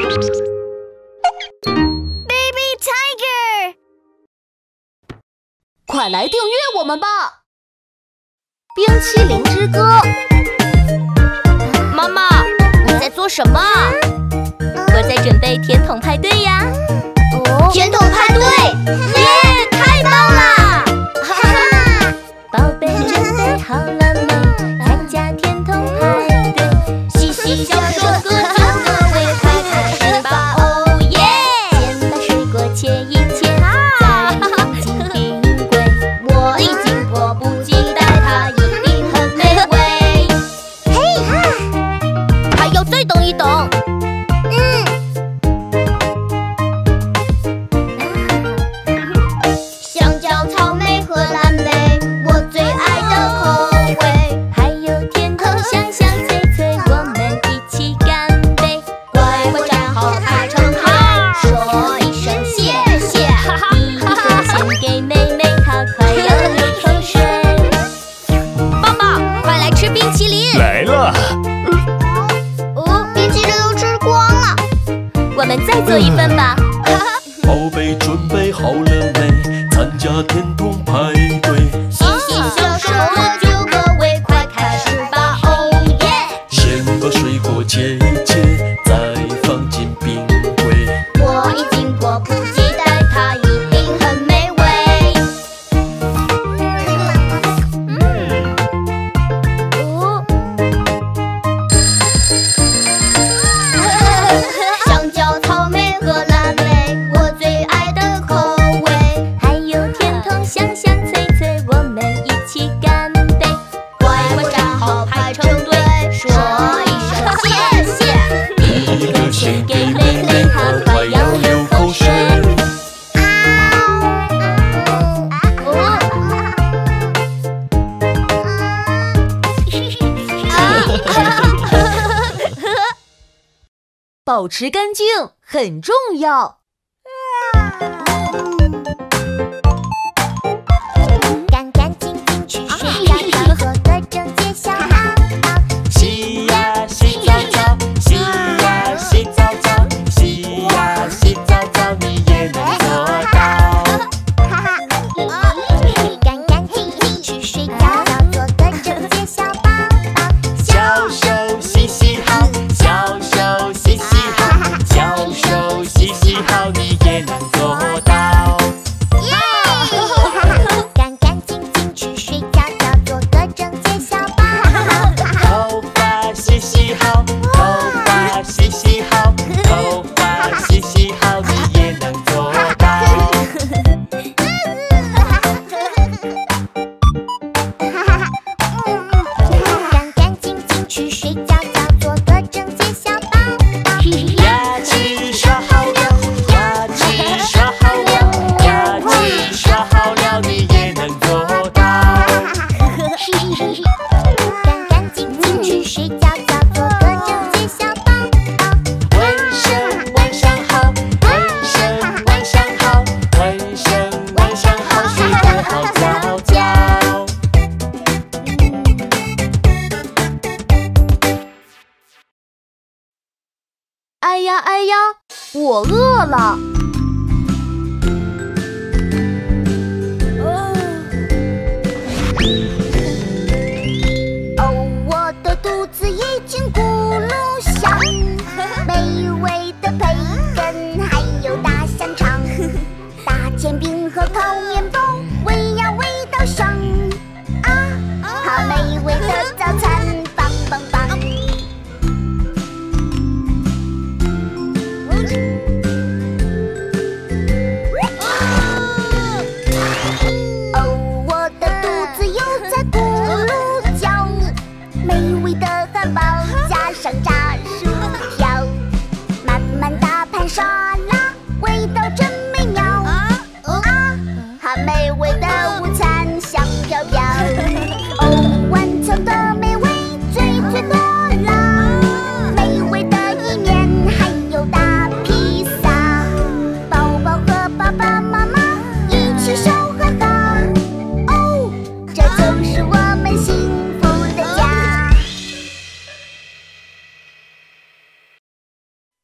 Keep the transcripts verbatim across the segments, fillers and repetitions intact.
Baby Tiger， 快来订阅我们吧！冰淇淋之歌。 妈妈，你在做什么？ 我在准备甜筒派对呀。 哦，甜筒派对，耶，太棒了！哈哈， 宝贝准备好了没？参加甜筒派对， 嘻嘻笑说歌，祝各位快开始吧！哦耶！ 先把水果切一切，再放进冰柜。 我已经迫不及待，它一定很美味。嘿，还要再等一等。嗯。香蕉、草莓和蓝莓，我最爱的口味。 还有甜筒香香脆脆，我们一起干杯！ 乖乖站好，排成排，说一声谢谢。 第一个献给妹妹，她快要流口水。 爸爸，快来吃冰淇淋！ 来了。 哦，冰淇淋都吃光了。 我们再做一份吧。 宝贝准备好了没？参加甜筒派对。 嘻嘻笑说歌，祝各位快开始吧！哦耶！ 先把水果切一切，再放进冰柜。 我已经迫不及待，它一定很美味。哦，香蕉、草莓和蓝莓，我最爱的口味。 还有甜筒香香脆脆，我们一起干杯！ 乖乖站好，排成队，说一声谢谢。 第一个献给妹妹，她快要流口水。 保持干净很重要。 干干净净去睡觉觉，做个整洁小宝宝。 洗呀洗澡澡，洗呀洗澡澡，洗呀洗澡澡，你也能做到。 干干净净去睡觉觉，做个整洁小宝宝。 小手洗洗好，小手洗洗好，小手洗洗好，你也能做到。 干干净净去睡觉觉，做个整洁小宝宝。 头发洗洗好，头发洗洗好，头发洗洗好，你也能做到。 干干净净去睡觉觉，做个整洁小宝宝。 牙齿刷好了，牙齿刷好了，牙齿刷好了，你也能做到。 干干净净去睡觉觉，做个整洁小宝宝。 纹身纹上好，纹身纹上好，纹身纹上好，睡得好觉觉。 哎呀哎呀，我饿了。 哦，我的肚子已经咕噜响，美味的培根还有大香肠，大煎饼和烤面包围呀围到上，啊，好美味的早餐，棒棒棒！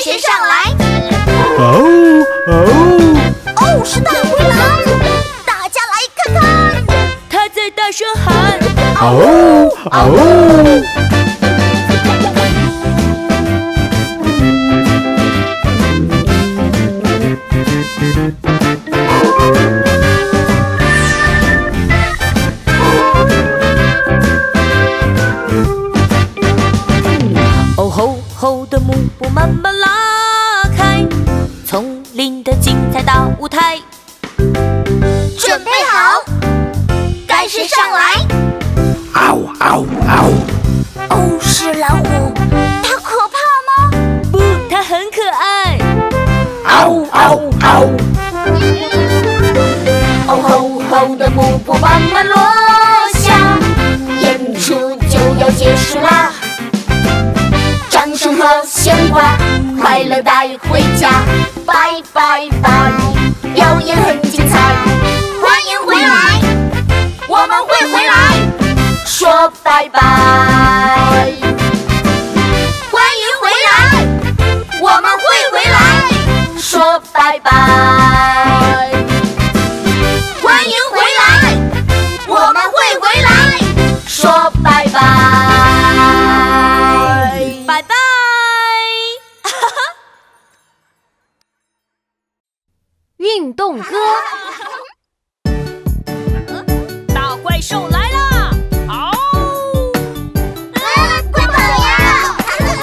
谁上来？ 哦哦哦，是大灰狼！大家来看看， 他在大声喊： 哦哦！ 哦吼吼的幕布慢慢拉开，丛林的精彩大舞台。 准备好，该谁上来？ 嗷嗷嗷！ 哦，是老虎，它可怕吗？ 不，它很可爱。 嗷嗷嗷！ 哦吼吼的幕布慢慢落下，演出就要结束啦！掌声和鲜花，快乐带回家，拜拜拜！表演很精彩，欢迎回来，我们会回来，说拜拜。欢迎回来，我们会回来，说拜拜。欢迎回来，我们会回来，说拜拜。 拜拜！ 运动歌。 大怪兽来啦！嗷！ 快跑呀！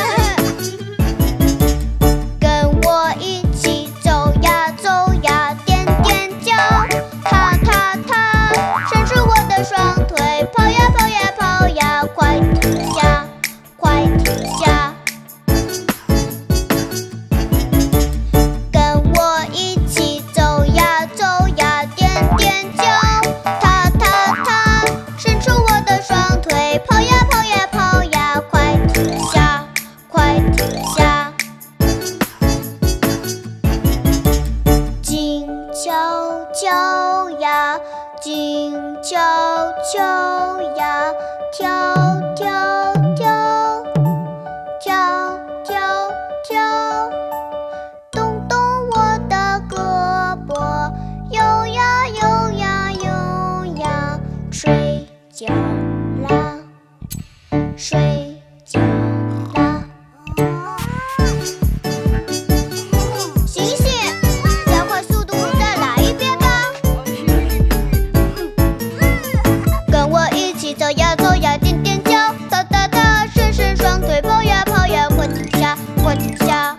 跟我一起走呀走呀，踮踮脚，踏踏踏，伸出我的双腿，跑呀跑呀跑呀，快停下，快停下。跟我一起走呀走呀，踮踮脚，踏踏踏，伸出我的双腿，跑呀跑呀跑呀，快停下，快停下。静悄悄呀，静悄悄呀，跳跳跳，跳跳跳，动动我的胳膊，游呀游呀游呀，睡觉啦，睡觉啦。醒醒，加快速度，再来一遍吧。跟我一起走呀走呀，踮踮脚，踏踏踏，伸伸双腿，跑呀跑呀，快停下，快停下。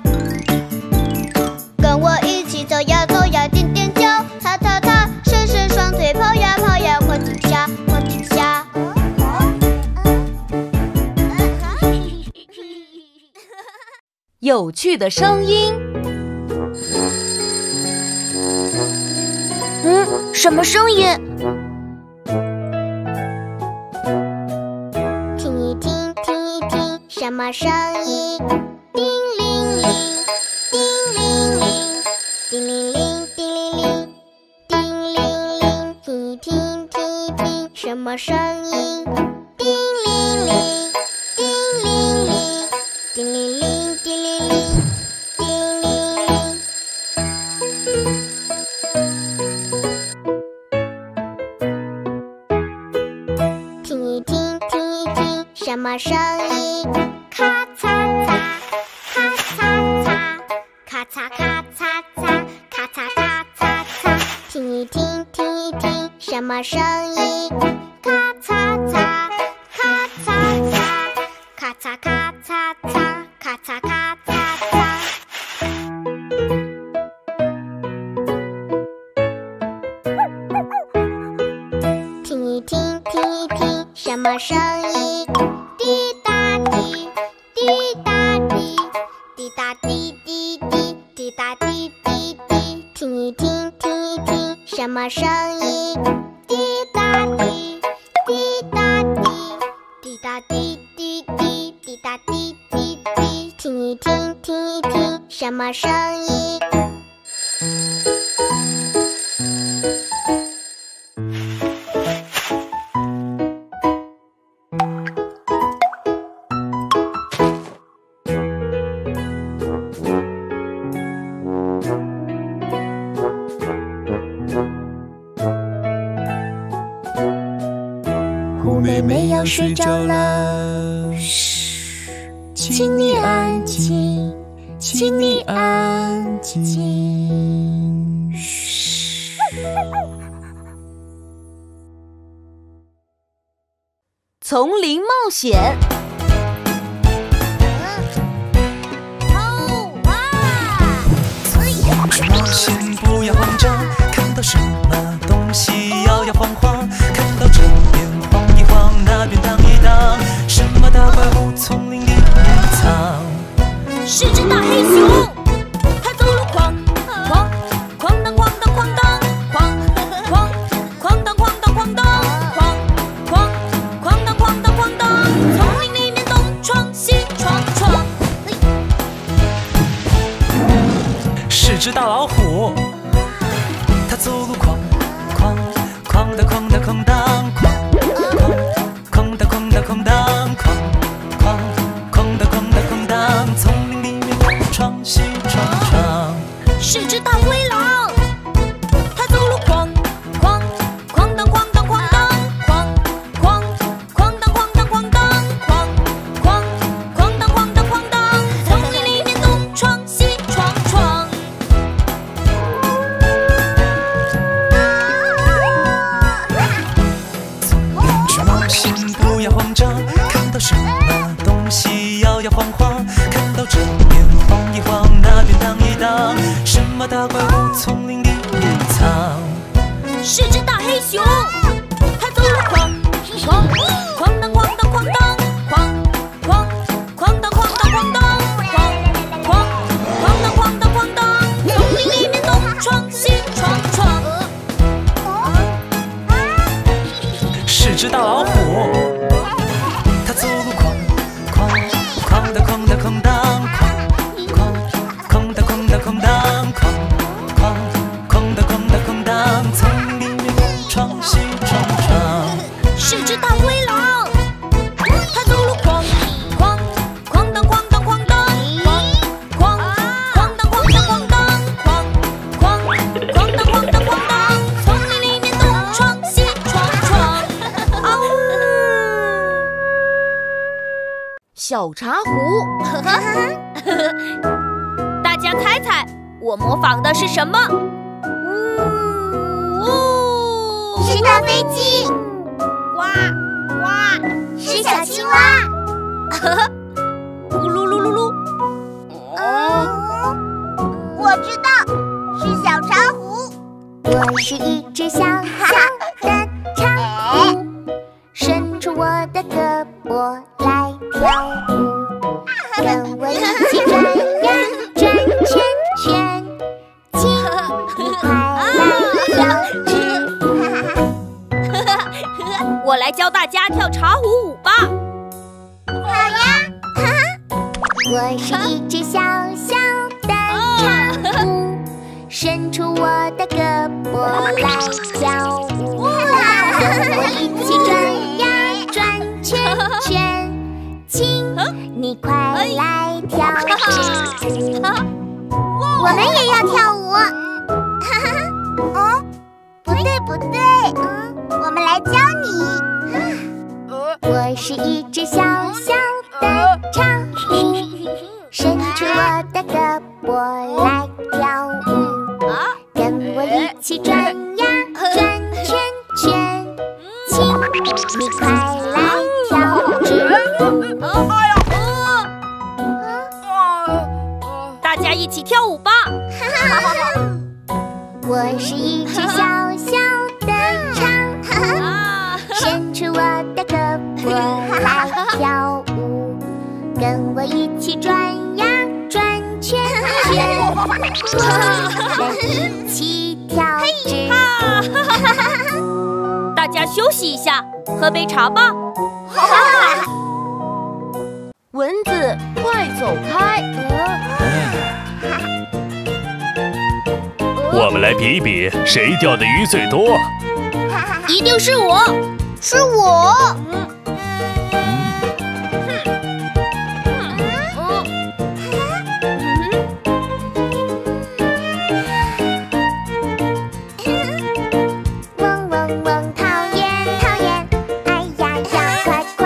跟我一起走呀走呀，踮踮脚，踏踏踏，伸伸双腿，跑呀跑呀，快停下，快停下。 有趣的声音。 嗯，什么声音？听一听，听一听，什么声音？叮铃铃，叮铃铃，叮铃铃，叮铃铃，叮铃铃，听一听，听一听，什么声音？叮铃铃，叮铃铃，叮铃铃，叮铃铃，叮铃铃。听一听，听一听，什么声音？咔嚓嚓，咔嚓嚓，咔嚓咔嚓嚓，咔嚓咔嚓嚓。听一听，听一听，什么声音？咔嚓嚓，咔嚓嚓，咔嚓咔嚓嚓，咔嚓咔嚓嚓。听一听，听一听，什么声音？滴答滴，滴答滴，滴答滴滴滴，滴答滴滴滴。听一听，听一听，什么声音？滴答滴，滴答滴，滴答滴滴滴，滴答滴滴滴。听一听，听一听，什么声音？ 要睡着了。嘘，请你安静，请你安静。嘘。 丛林冒险。 去冒险，不要慌张，看到什么东西摇摇晃晃，看到这边晃一晃，那边荡一荡，什么大怪物丛林里面藏？ 是只大黑熊，它走路哐哐哐当哐当哐当哐哐哐当哐当哐当哐哐哐当哐当哐当，丛林里面东闯西闯闯。 是只大老虎，它走路哐哐哐当哐当哐当哐哐哐当哐当哐当哐哐哐当哐当哐当，丛林里面东闯西闯闯。 是只大灰狼，它走路哐哐哐当哐当哐当哐哐哐当哐当哐当哐哐哐当哐当哐当，丛林里面东闯西闯闯。 去冒险，不要慌张，看到什么东西摇摇晃晃，看到这边晃一晃，那边荡一荡，什么大怪物丛林里面藏？ 是只大黑熊，它走路哐哐哐当哐当哐当哐哐哐当哐当哐当哐哐哐当哐当哐当，丛林里面东闯西闯闯。 是只大老虎，它走路哐哐哐当哐当哐当哐哐哐当哐当哐当哐哐哐当哐当哐当，丛林里面东闯西闯闯。 是只大灰狼，它走路哐哐哐当哐当哐当哐哐哐当哐当哐当哐哐哐当哐当哐当，丛林里面东闯西闯闯。嗷呜！ 小茶壶。 大家猜猜，我模仿的是什么？呜！ 是大飞机， 呱呱！ 是小青蛙。 咕噜噜噜噜！ 嗯，我知道，是小茶壶。我是一只小小的茶壶，伸出我的胳膊来跳舞，跟我一起转呀转圈圈，请你快来跳支舞。 我来教大家跳茶壶舞吧。 好呀，我是一只小小的茶壶，伸出我的胳膊来跳舞，跟我一起转呀转圈圈，请你快来跳支舞。我们也要跳舞。哦，不对不对，嗯，我们来教你。我是一只小小的茶壶，伸出我的胳膊来跳舞，跟我一起转呀转圈圈，请你快来跳支舞。 大家一起跳舞吧。 我是一只小小的茶壶，伸出我的胳膊来跳舞，跟我一起转呀转圈圈，我们一起跳支舞。 大家休息一下，喝杯茶吧。 蚊子，快走开！ 我们来比一比，谁钓的鱼最多。 一定是我， 是我。 嗡嗡嗡，讨厌讨厌，哎呀呀，快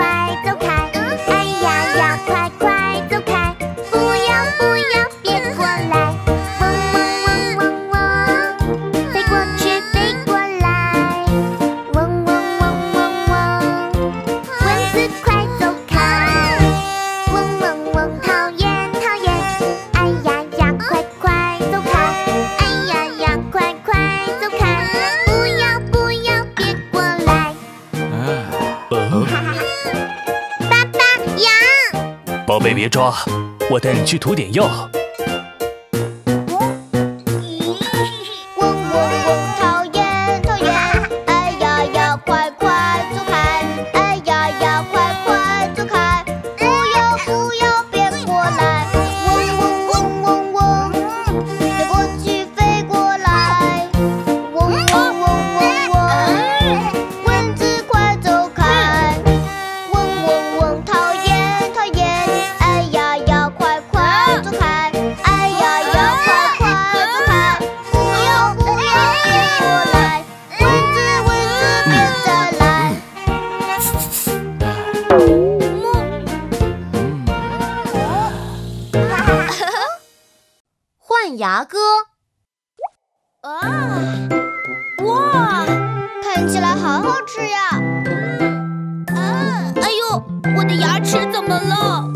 别别抓，我带你去涂点药。 嗡嗡嗡，讨厌讨厌，哎呀呀，快快走开！哎呀呀，快快走开！不要不要，别过来！嗡嗡嗡嗡嗡，飞过去飞过来！嗡嗡嗡嗡嗡，蚊子快走开！嗡嗡嗡，讨厌讨厌，哎呀呀，快快走开！哎呀呀，快快走开！不要不要，别过来！蚊子蚊子，别再来！ 换牙歌。 啊！哇！ 看起来好好吃呀！ 啊！哎呦，我的牙齿怎么了？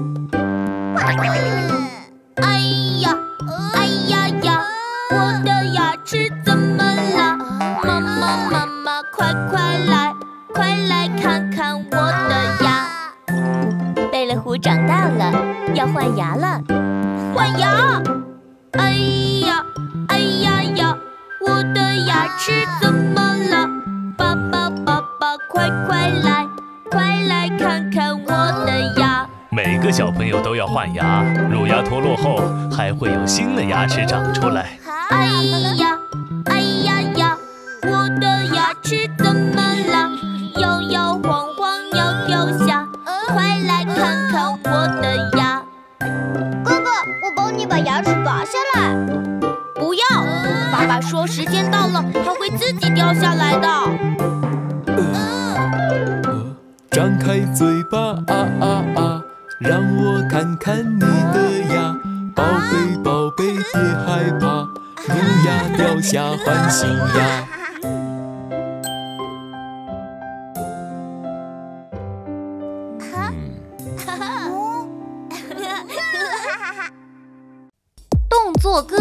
哎呀，哎呀呀，我的牙齿怎么了？妈妈妈妈，快快来，快来看看我的牙。贝勒虎长大了，要换牙了。换牙！哎呀，哎呀呀，我的牙齿怎么了？爸爸爸爸，快快来，快来看看我的牙。 每个小朋友都要换牙，乳牙脱落后还会有新的牙齿长出来。 哎呀，哎呀呀，我的牙齿怎么了？摇摇晃晃要掉下，快来看看我的牙。 哥哥，我帮你把牙齿拔下来。 不要，爸爸说时间到了，它会自己掉下来的。 张开嘴巴啊啊啊，让我看看你的牙，宝贝宝贝别害怕，牛牙掉下换新牙。 动作歌。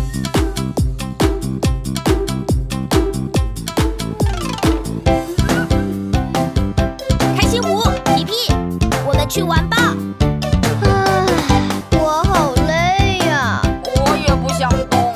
开心虎，皮皮，我们去玩吧。 唉，我好累呀！ 我也不想动。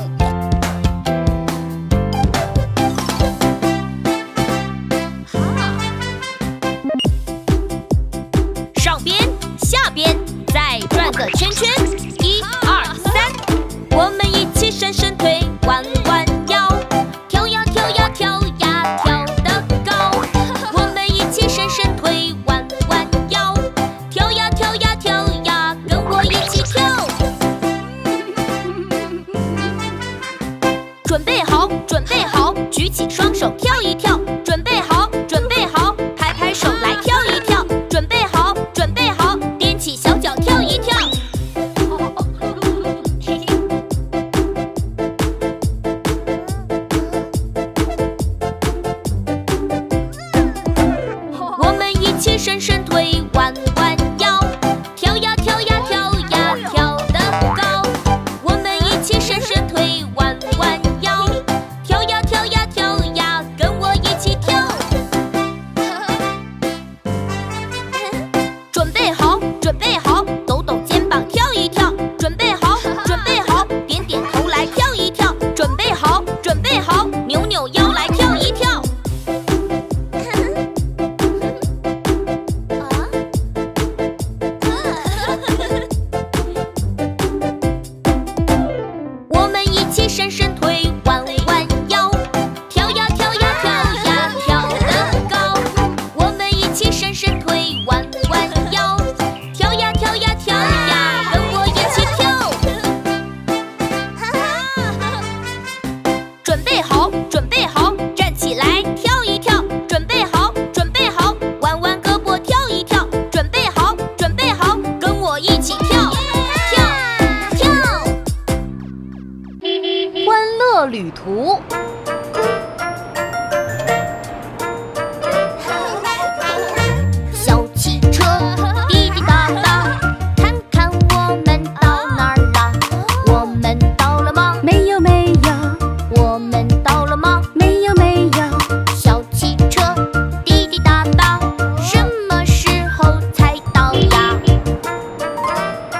上边，下边，再转个圈圈。一二三，我们一起伸伸腿，弯弯腰，跳呀跳呀跳呀跳得高。我们一起伸伸腿，弯弯腰，跳呀跳呀跳呀，跟我一起跳。准备好，准备好，举起双手跳一跳。准备好，准备好，拍拍手来跳一跳。准备好，准备好，踮起小脚跳一跳。我们一起伸伸腿，弯弯腰，跳呀跳呀跳呀跳得高。我们一起伸伸腿，弯弯腰，跳呀跳呀跳呀，跟我一起跳。准备好，准备好，抖抖肩膀跳一跳。准备好，准备好，点点头来跳一跳。准备好，准备好，扭扭腰来跳一跳。我们一起伸伸腿，弯弯腰，跳呀跳呀跳呀跳得高。我们一起伸伸腿，弯弯腰，跳呀跳呀跳呀，跟我一起跳。准备好，准备好，站起来跳一跳。准备好，准备好，弯弯胳膊跳一跳。准备好，准备好，跟我一起跳，跳，跳。 欢乐旅途。 小汽车滴滴答答，看看我们到哪儿啦？我们到了吗？ 没有没有我们到了吗？ 没有没有， 小汽车滴滴答答，什么时候才到呀？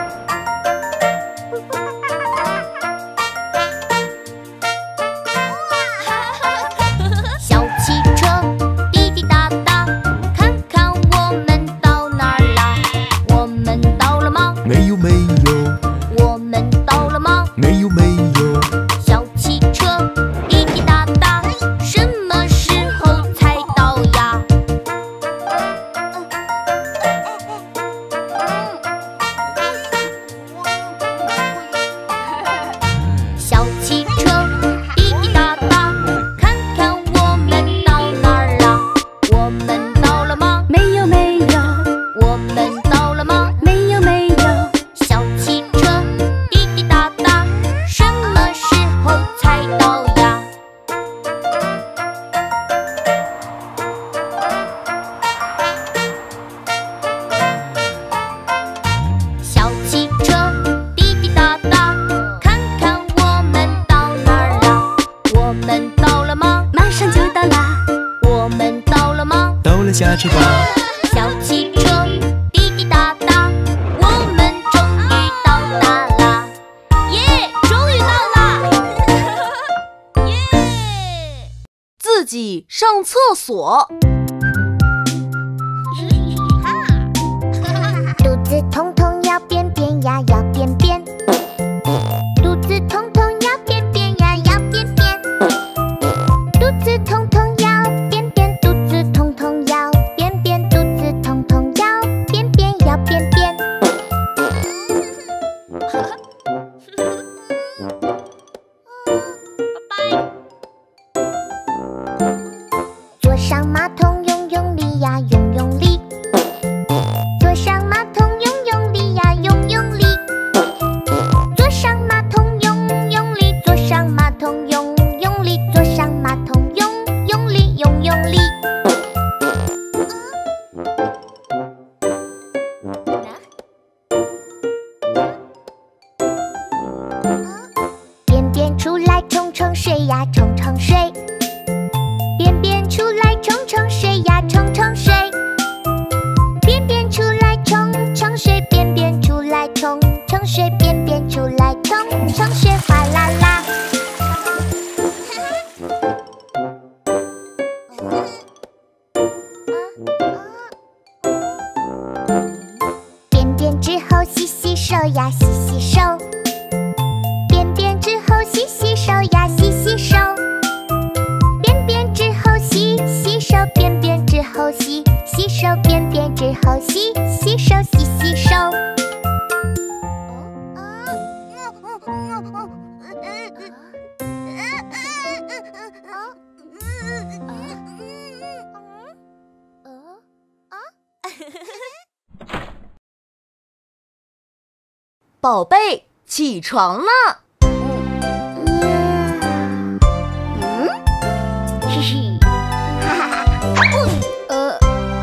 加翅膀。 小汽车滴滴答答，我们终于到达啦！耶，终于到啦！耶！ 自己上厕所。 肚子痛痛要便便呀，要便便。肚子痛痛要便便呀，要便便。肚子痛痛要便便，肚子痛痛要便便，肚子痛痛要便便，要便便。坐上马桶用用力呀，用用力。坐上马桶用用力呀，用用力。坐上马桶用用力，坐上马桶用用力，坐上马桶用用力，用用力。便便出来冲冲水呀，冲冲水。便便出来冲冲水呀，冲冲水。便便出来冲冲水，便便出来冲冲水，便便出来冲冲水，哗啦啦。便便之后洗洗手呀，洗洗手。便便之后洗洗手呀，洗洗手。便便之后洗洗手，便便之后洗洗手，便便之后洗洗手，洗洗手。 宝贝，起床了。 嗯，嘿嘿，哈哈，呃，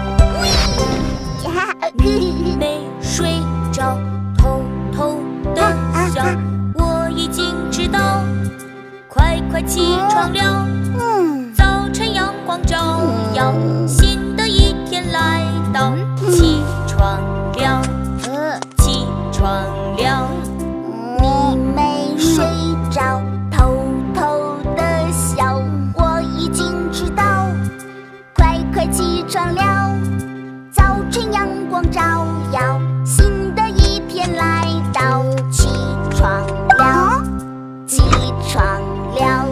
没睡着，偷偷的笑，我已经知道，快快起床了。 嗯， 早晨阳光照耀，新的一天来到，起床了， 呃， 起床了。 你没睡着，偷偷的笑，我已经知道，快快起床了。早晨阳光照耀，新的一天来到，起床了，起床了。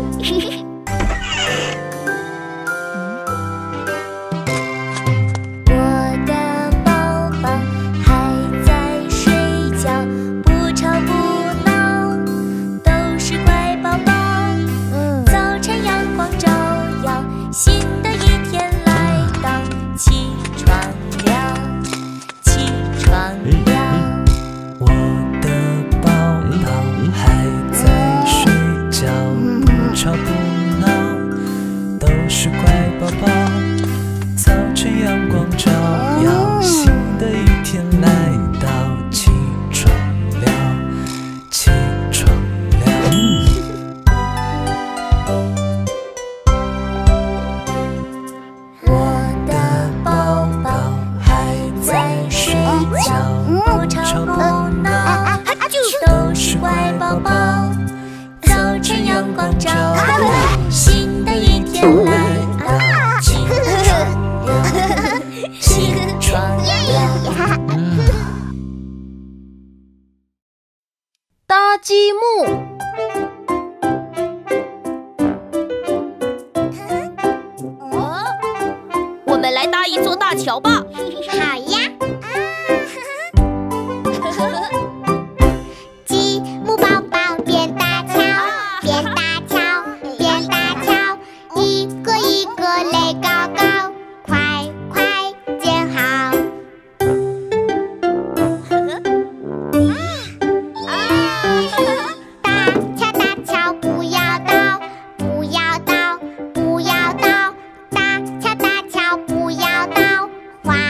我的宝宝还在睡觉，不吵不闹，都是乖宝宝。早晨阳光照耀，新的一天来到，起床了，起床了。 我的宝宝还在睡觉，不吵不闹，都是乖宝宝。早晨阳光照耀，新的一天来到，起床了，起床了。 我的宝宝还在睡觉， 不吵不闹，都是乖宝宝。早晨阳光照耀，新的一天来到，起床了，起床了。 搭积木。 我们来搭一座大桥吧。 好呀。积木宝宝变大桥，变大桥，变大桥，一个一个垒高高，快快建好。大桥大桥不要倒，不要倒，不要倒，大桥大桥不要倒，哗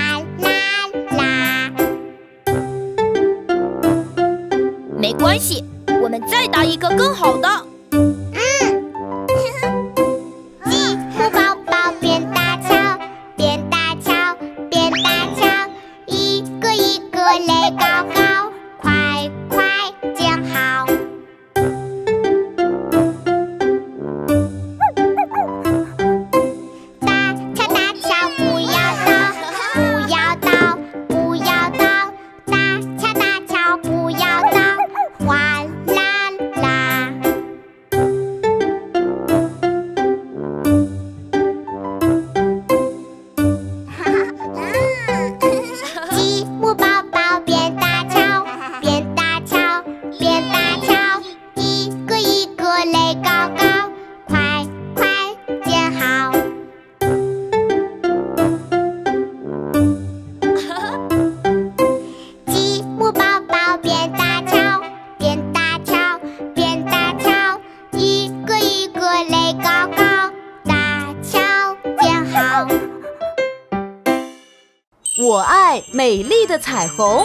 垒高高，快快建好。积木宝宝变大桥，变大桥，变大桥，一个一个垒高高，大桥建好。 我爱美丽的彩虹。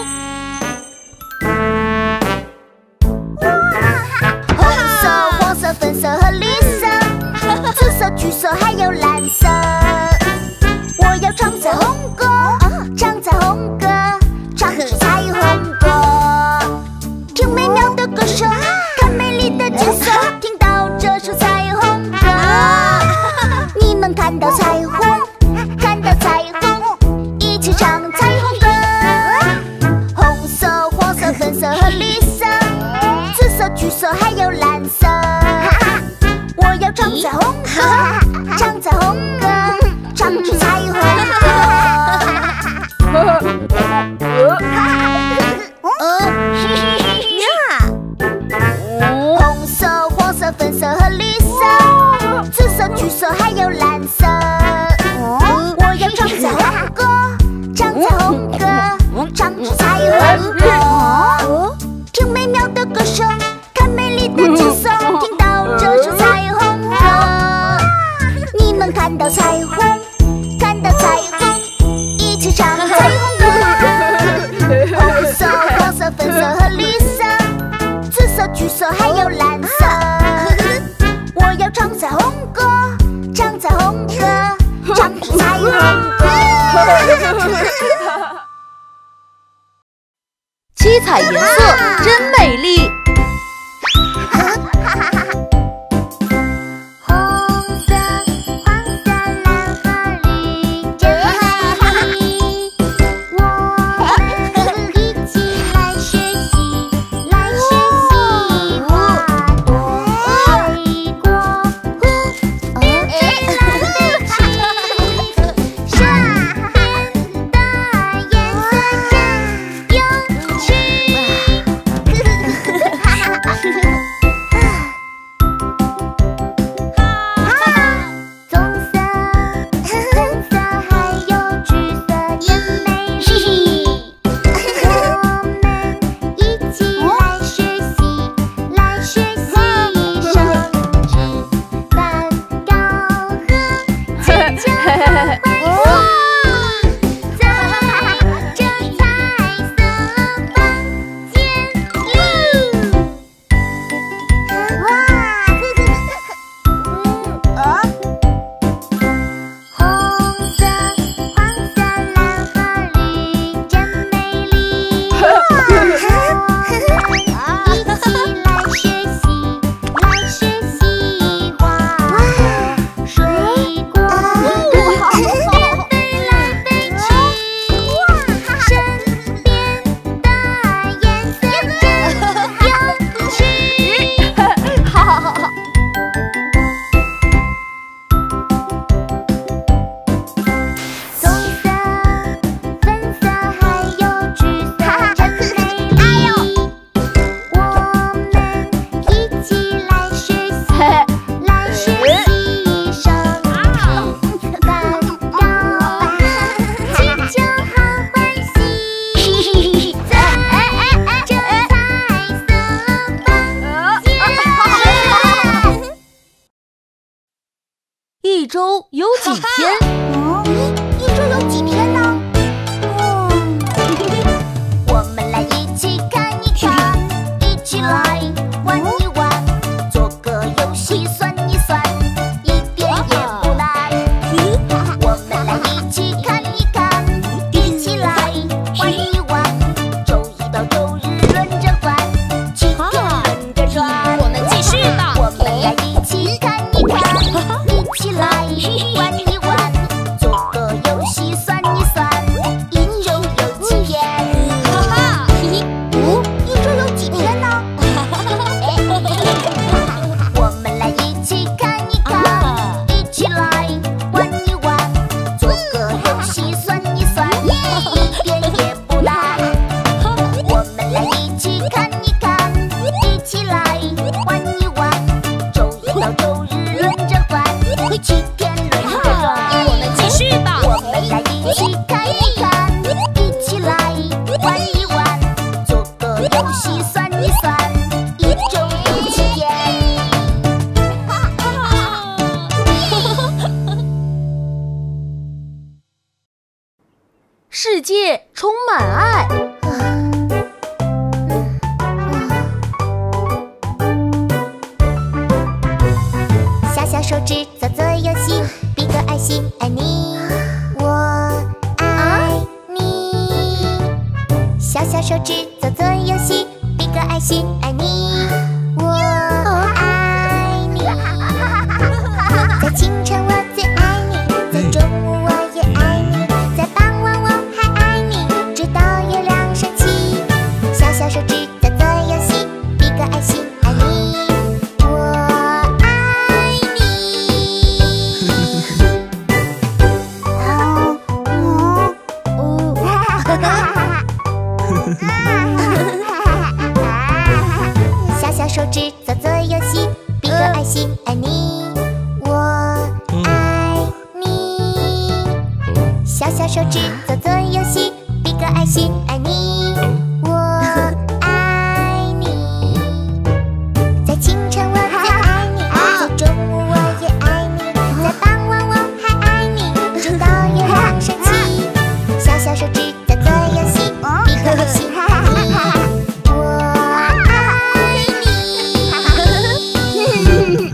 红色、黄色、粉色和绿色，紫色、橘色还有蓝色。我要唱彩虹歌，唱彩虹歌，唱出彩虹歌。听美妙的歌声，看美丽的景色，听到这首彩虹歌。你们看到彩虹，看到彩虹，一起唱彩虹歌。红色、黄色、粉色和绿色，紫色、橘色还有蓝色。我要唱彩虹歌，唱彩虹歌，唱出彩虹歌。红色、黄色、粉色和绿色，紫色、橘色还有蓝色。我要唱彩虹歌，唱彩虹歌，唱出彩虹歌。听美妙的歌声，看美丽的景色，听到这首彩虹歌。你们看到彩虹，看到彩虹，一起唱彩虹歌。红色、黄色、粉色和绿色，紫色、橘色还有蓝色。我要唱彩虹歌，唱彩虹歌，唱出彩虹歌。 七彩颜色真美丽。 红色、黄色、蓝和绿真美丽。我们一起来学习，来学习花朵、水果、蝴蝶飞来飞去，身边的颜色真有趣。棕色、粉色还有橘色真美丽。我们一起来学习，来学习生吃蛋糕和气球和欢喜，在这彩色房间里。哇！红色、黄色、蓝和绿真美丽。我们一起来学习，来学习花朵、水果，蝴蝶飞来飞去，身边的颜色真有趣。 好好好好。 棕色、粉色还有橘色真美丽。我们一起来学习，来学习生吃蛋糕，气球和欢喜，在这彩色房间里。 一周有几天？ 一周有几天呢？我们来一起看一看，一起来玩一玩，做个游戏算一算，一点也不难。我们来一起看一看，一起来玩一玩，周一到周日轮着换，七天轮着转。 我们继续吧。 我们来一起看一看，一起来玩一玩， 到周日轮着换，七天轮着转。 我们继续吧。 我们来一起看一看，一起来玩一玩，做个游戏算一算，一周有七天。 世界充满爱。 小小手指做做游戏，比个爱心，爱你，我爱你。小小手指做做游戏，比个爱心，爱你，我爱你。在清晨我最爱你，在中午我也爱你，在傍晚我还爱你，直到月亮升起。小小手指做做游戏，比个爱心，爱你，我爱你。哦哦小小手指做做游戏，比个爱心，爱你，我爱你。小小手指做做游戏，比个爱心，爱你，我爱你。在清晨我最爱你，在中午我也爱你，在傍晚我还爱你，直到月亮升起。小小手指做做游戏，比个爱心，爱你，我爱你。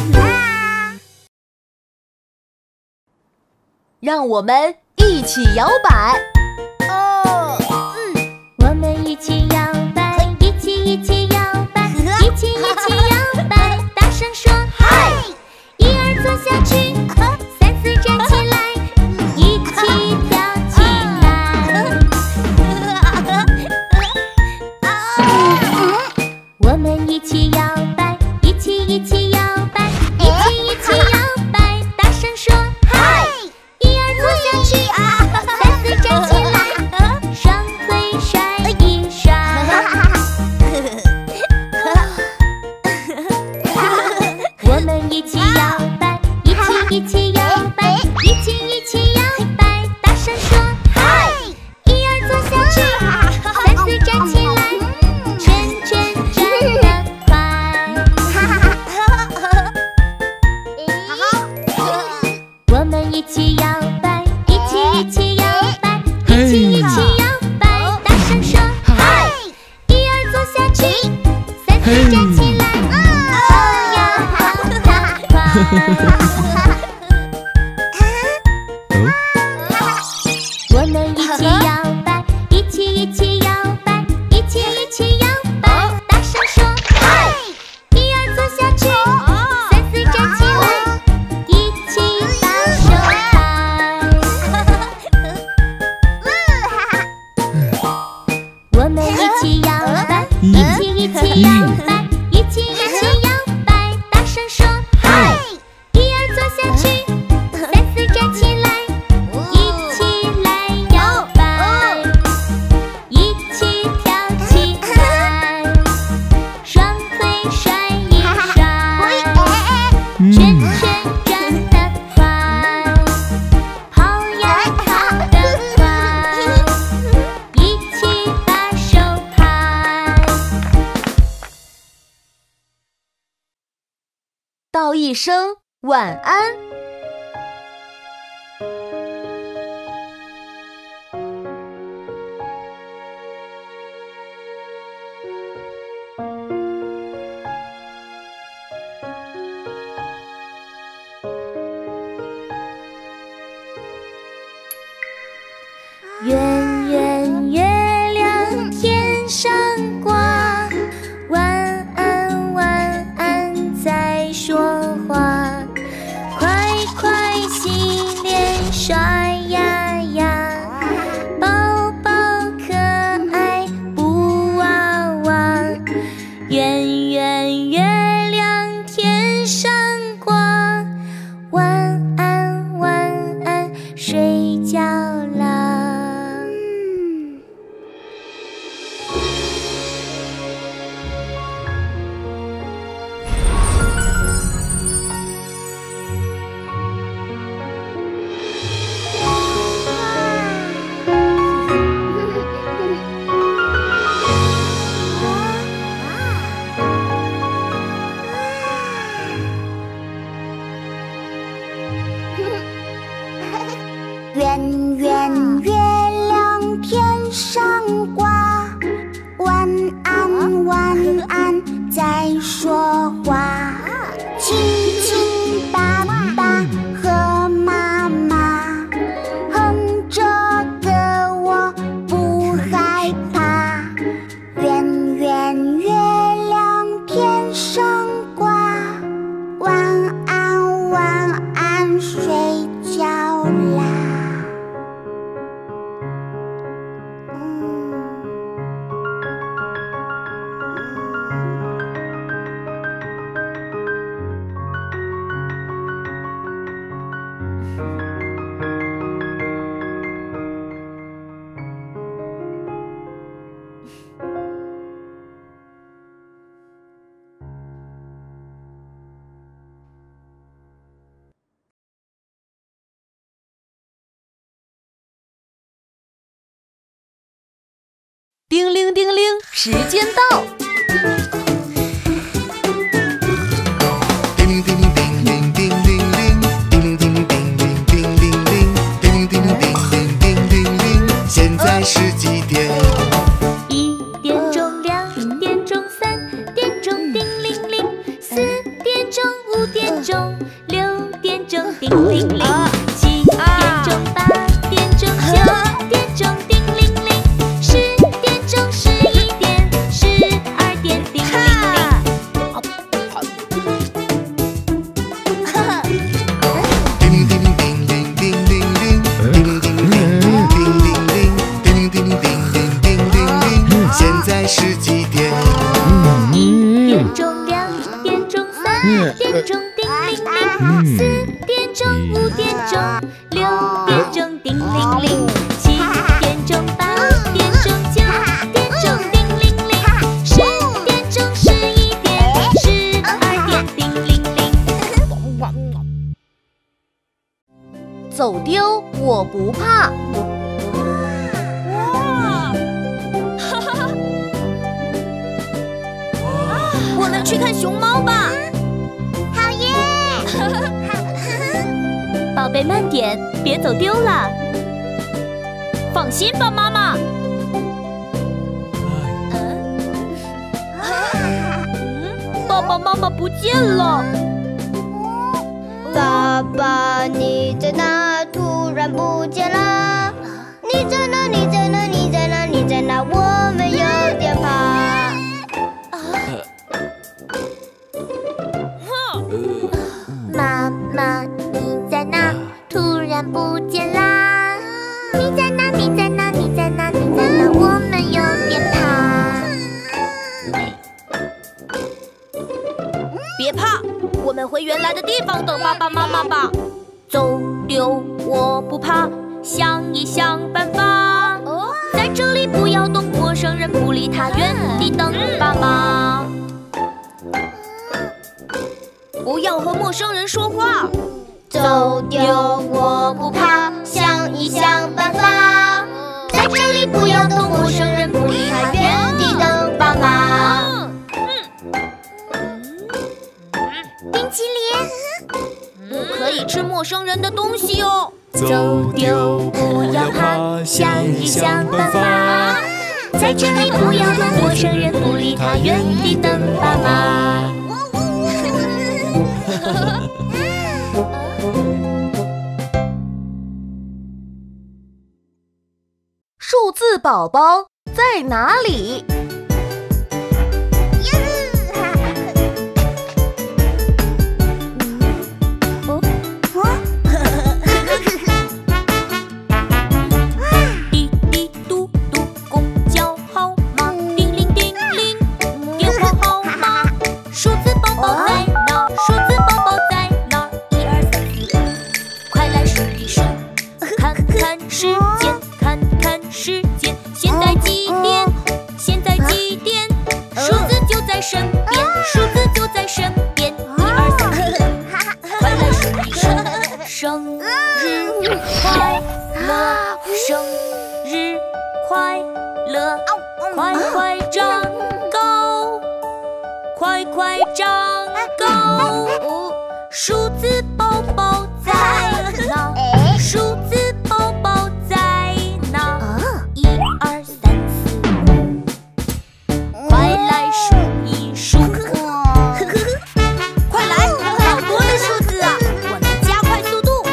让我们一起摇摆。 哦， 我们一起摇摆，一起一起摇摆，一起一起摇摆，大声说嗨！一二坐下去，三四站起来，一起跳起来。我们一起摇摆，一起一起摇摆，一起一起摇摆，大声说嗨！一二坐下去，三四站起来，双腿甩一甩。我们一起摇摆，一起一起摇摆，一起一起摇摆，大声说嗨！一二坐下去，三四站起来，圈圈转得快。我们一起摇摆，一起一起摇摆，一起一起摇摆，大声说嗨！一二坐下去，三四站起来，跑呀跑得快。我们一起摇摆，一起一起摇摆，一起一起摇摆，大声说嗨！一二坐下去，三四站起来，一起把手拍。我们一起摇摆，一起一起摇摆，一起一起摇摆，大声说嗨！一二坐下去，三四站起来，一起来摇摆，一起跳起来，双腿甩一甩，圈圈转得快，跑呀跑得快，一起把手拍。 道一声晚安。 圆圆月亮天上挂，晚安晚安在说话，快快洗脸刷牙呀，宝宝可爱布娃娃，圆圆月亮天上挂，晚安晚安睡觉啦。 叮铃叮铃，时间到。 叮铃叮铃叮铃叮铃铃，叮铃叮铃叮铃叮铃铃，叮铃叮铃叮铃叮铃铃。现在是几点？ 一点钟、两点钟、三点钟，叮铃铃；四点钟、五点钟、六点钟，叮铃铃；七点钟、八点钟、九点钟，叮铃铃；十点钟、十一点、十二点，叮铃铃。 叮铃叮铃叮铃叮铃铃，叮铃叮铃叮铃叮铃铃，叮铃叮铃叮铃叮铃铃。现在是几点？ 一点钟、两点钟、三点钟，叮铃铃；四点钟、五点钟、六点钟，叮铃铃；七点钟、八点钟、九点钟，叮铃铃；十点钟、十一点、十二点，叮铃铃。 走丢我不怕。 我们去看熊猫吧。 好耶！ 宝贝，慢点，别走丢了。放心吧，妈妈。爸爸妈妈不见了。 爸爸，你在哪？突然不见了。你在哪？你在哪？你在哪？你在哪？我们有点怕。 妈妈，你在哪？突然不见啦！你在哪？你在哪？你在哪？你在哪？我们有点怕。 别怕，我们回原来的地方等爸爸妈妈吧。走丢我不怕，想一想办法。在这里不要动，陌生人不理他，原地等爸妈。不要和陌生人说话。 走丢我不怕，想一想办法。在这里不要动，陌生人不理他，原地等爸妈。 冰淇淋， 不可以吃陌生人的东西哦。 走丢不要怕，想一想办法。 在这里不要动，陌生人不理他，原地等爸妈。 数字宝宝在哪里？ 滴滴嘟嘟，公交号码，叮铃叮铃，电话号码。数字宝宝在哪？数字宝宝在哪？一二三四五，快来数一数，看看时间，看看时间，现在几点？现在几点？数字就在身边，数字就在身边，一二三四五，快来数一数，生日快乐，生日快乐，快快长高，快快长高。数字宝宝在哪？数字宝宝在哪？一二三四五，快来数一数。快来，好多的数字啊！我们加快速度。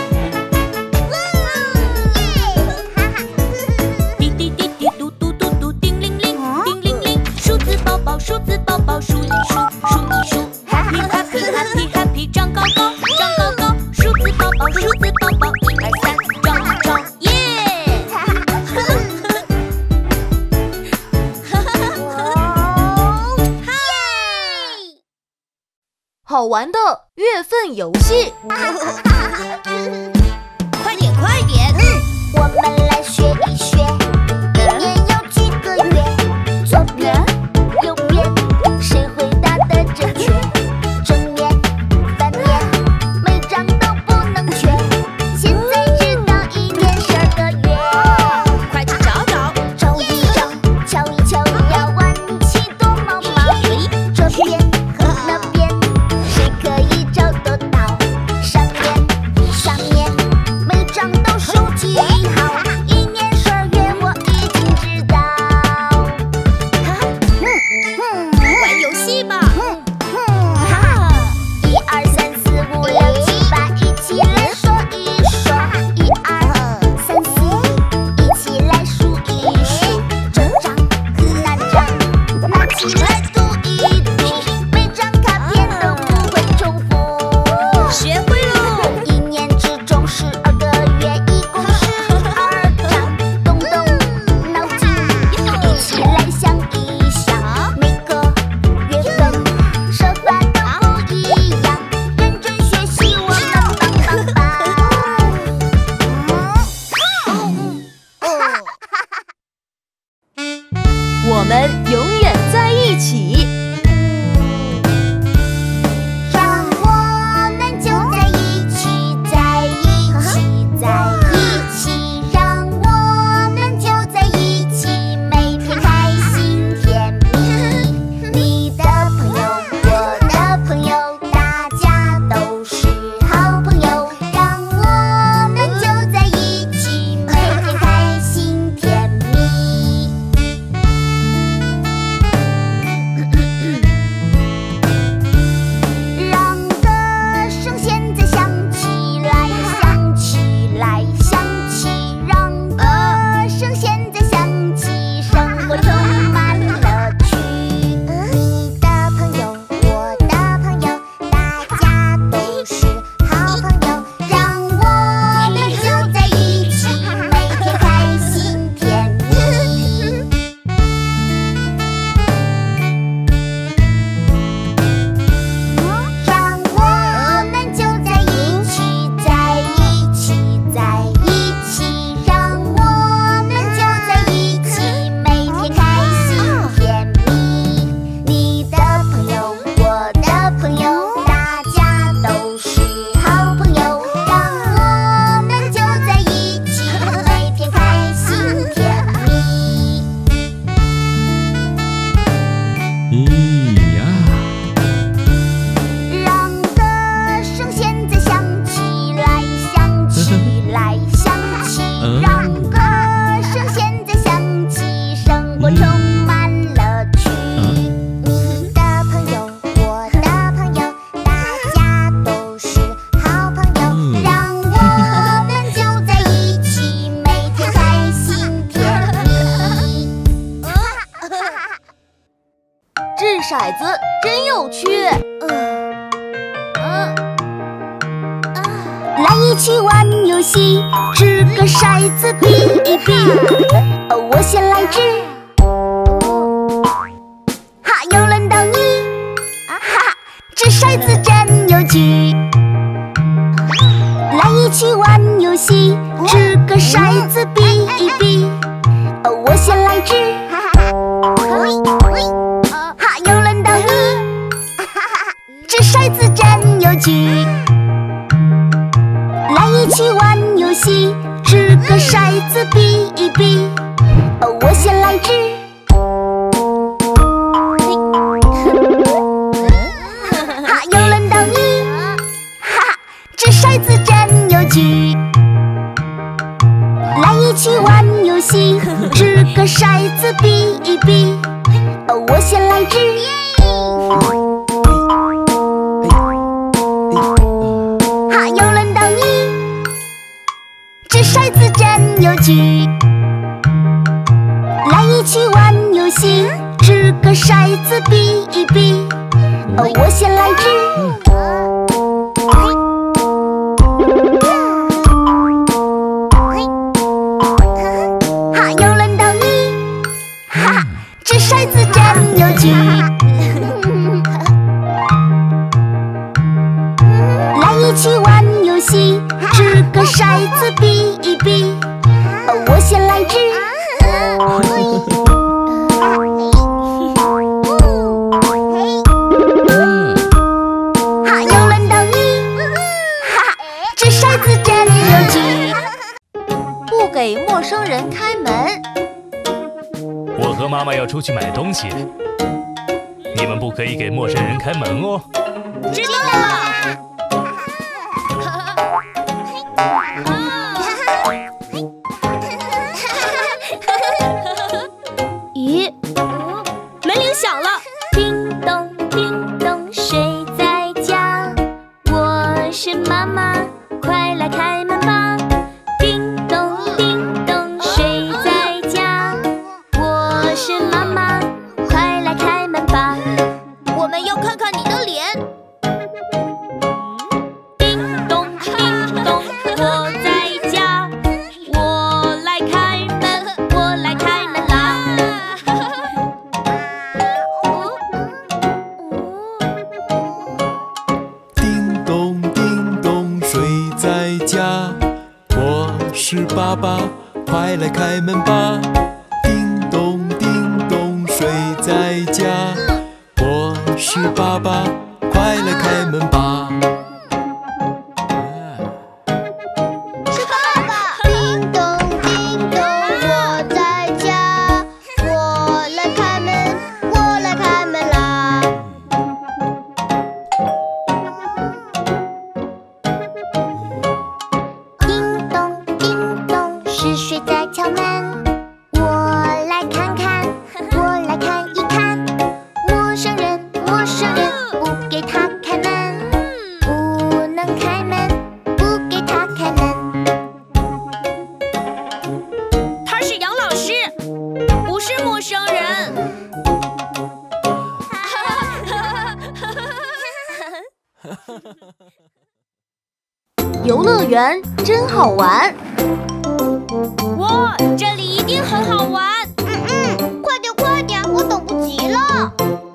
滴滴滴滴嘟嘟嘟嘟，叮铃铃，叮铃铃。数字宝宝，数字宝宝，数一数，数一数。Happy happy happy happy， 长高高，长高高。数字宝宝，数字宝宝，一二三，长长耶！ 好玩的月份游戏。 快点快点！ 我们来学一学，一年有几个月？左边、右边，谁回答的正确？正面、反面，每张都不能缺。现在知道一年十二个月， 快去找找， 找一找，瞧一瞧。 来一起玩游戏，掷个骰子比一比。哦，我先来掷。哈，又轮到你。哈哈，掷骰子真有趣。来一起玩游戏，掷个骰子比一比。哦，我先来掷。哈，又轮到你。掷骰子真有趣。来一起玩游戏，掷个骰子比一比。哦，我先来掷。哈，又轮到你。哈哈，掷骰子真有趣。来一起玩游戏，掷个骰子比一比。哦，我先来掷。哈，又轮到你。掷骰子真有趣。来一起玩游戏，掷个骰子比一比。哦，我先来掷。哈，又轮到你。哈哈，掷骰子真有趣。来一起玩游戏，掷个骰子比一比。哦，我先来掷。哈，又轮到你。哈哈，掷骰子真有趣。 不给陌生人开门。 我和妈妈要出去买东西，你们不可以给陌生人开门哦。 知道了。咦，门铃响了。叮咚叮咚，谁在家？我是妈妈，快来开门吧。叮咚叮咚，谁在家？我是妈妈，快来开门吧。我们要看看你的脸。叮咚叮咚，我在家，我来开门，我来开门啦。 叮咚叮咚，谁在家？我是爸爸，快来开门吧。叮咚叮咚，谁在家？我是爸爸，快来开门吧。 是爸爸。叮咚叮咚，我在家，我来开门，我来开门啦。 叮咚叮咚，是谁在敲门？我来看看，我来看一看。陌生人，陌生人，不给他开门，不能开门，不给他开门。 他是杨老师，不是陌生人。 游乐园真好玩。 哇，这里一定很好玩。 嗯嗯，快点快点，我等不及了。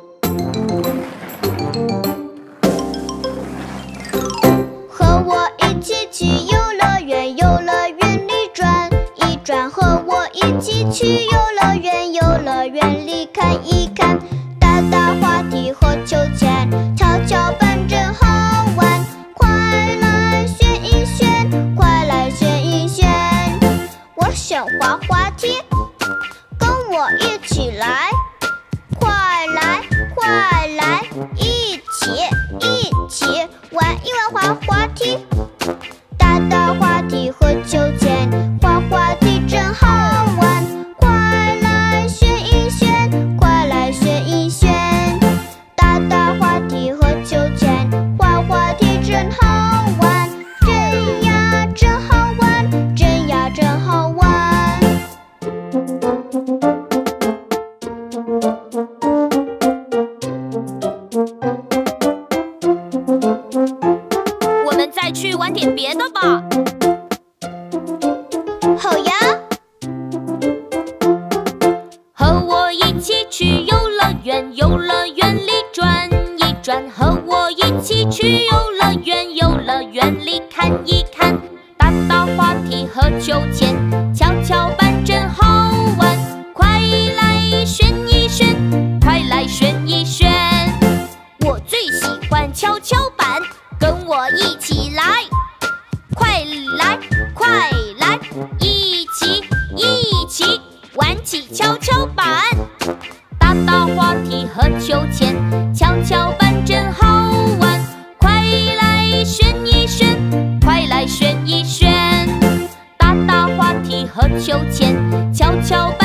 和我一起去游乐园，游乐园里转一转。和我一起去游乐园，游乐园里看一看。打打滑梯和秋千，跷跷板真好玩。快来选一选，快来选一选。我选滑滑梯，跟我一起来。快来快来，一起一起玩一玩滑滑梯。打打滑梯和秋千，滑滑梯真好玩。快来选一选，快来选一选。打打滑梯和秋千，滑滑梯真好玩。真呀真好玩，真呀真好玩。 玩点别的吧。 好呀。 和我一起去游乐园，游乐园里转一转。和我一起去游乐园，游乐园里看一看。打打滑梯和秋千，跷跷板真好玩。快来选一选，快来选一选。我最喜欢跷跷板，跟我一起来。快来快来，一起一起玩起跷跷板。打打滑梯和秋千，跷跷板真好玩。快来选一选，快来选一选。打打滑梯和秋千，跷跷板